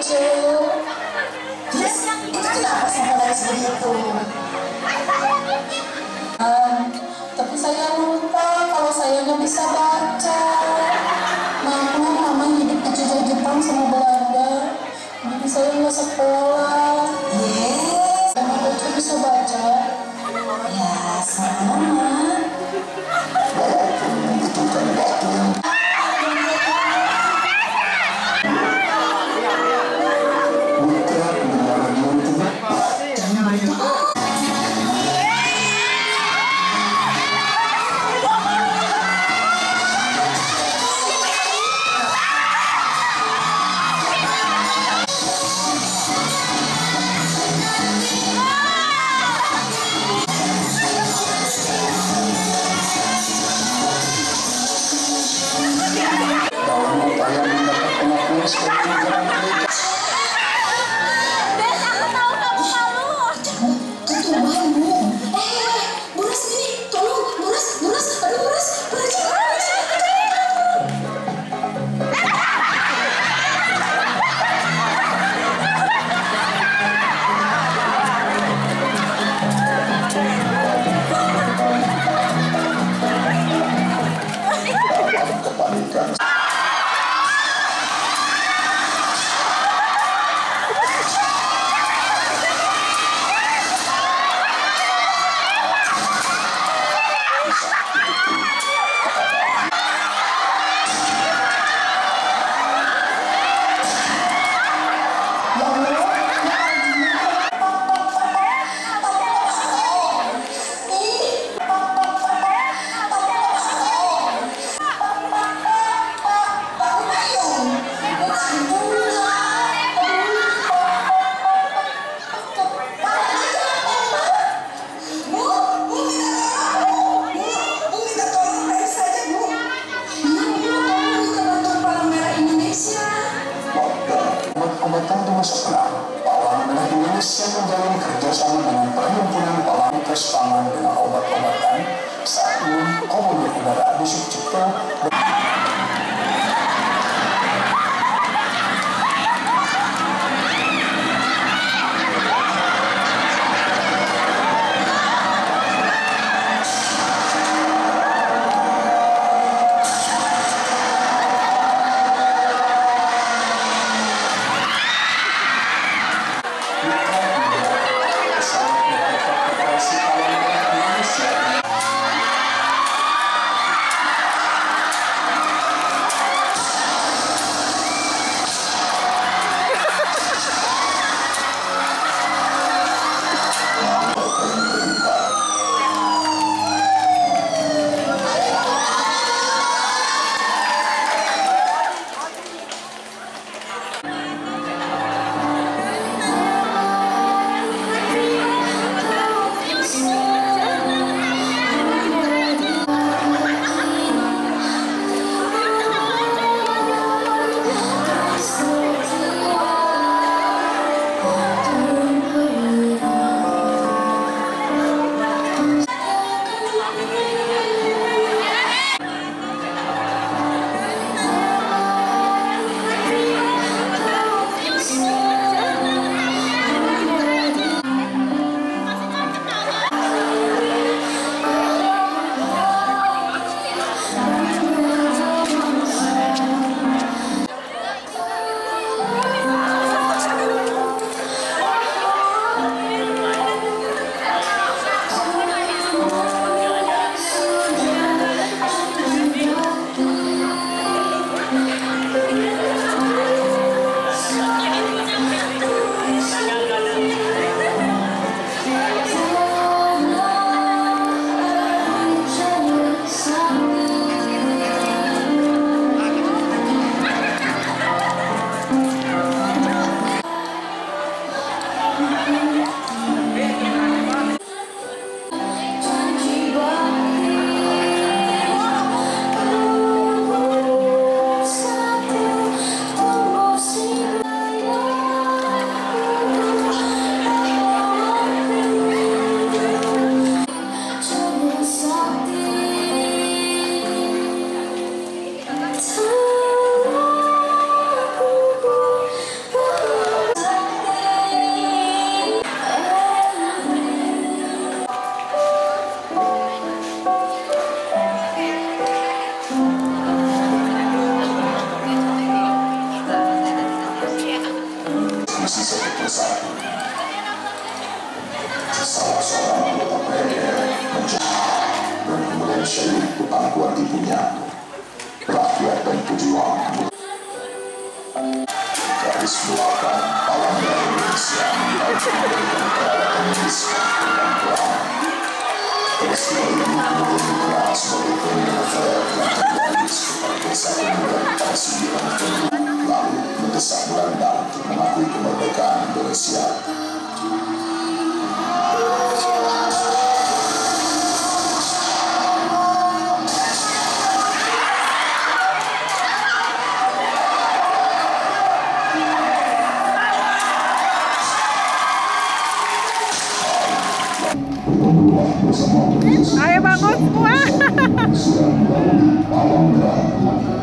lucu. Terus itu kenapa sampai nangis begitu? Tapi saya lupa kalau saya nggak bisa baca. Mama hidup di Jepang sama Belanda, jadi saya nggak sekolah. Emang Ocha bisa baca? Ya, sama. Obat-obatan termasuk Palang Merah Indonesia menjalin kerjasama dengan Perhimpunan Palang Pangan dengan obat-obatan saat ini Komodor Udara Adi Sucipto. menghabisi satu persatu. Salah seorang anggota premier menjadi dan kemudian syahid utang kuat ibunya. Rakyat dan pejuang garis belakang Palangga Indonesia harus memberikan peralatan medis dan perang. Peristiwa ini kemudian dikenal sebagai Pennefer yang terjadi sekitar desa Pennefer pada 9 Februari lalu mendesak Belanda untuk mengakui kemerdekaan Indonesia. Ayo bangun semua.